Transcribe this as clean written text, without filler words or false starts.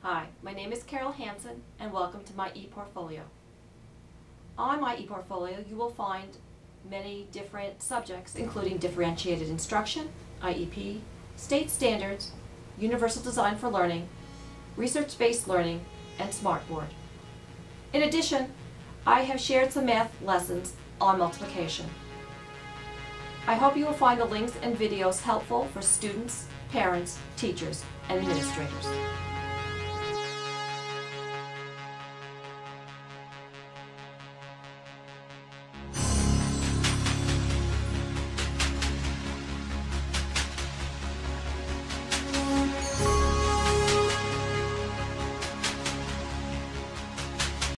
Hi, my name is Carol Hansen and welcome to my ePortfolio. On my ePortfolio you will find many different subjects including differentiated instruction, IEP, state standards, universal design for learning, research-based learning, and Smartboard. In addition, I have shared some math lessons on multiplication. I hope you will find the links and videos helpful for students, parents, teachers, and administrators.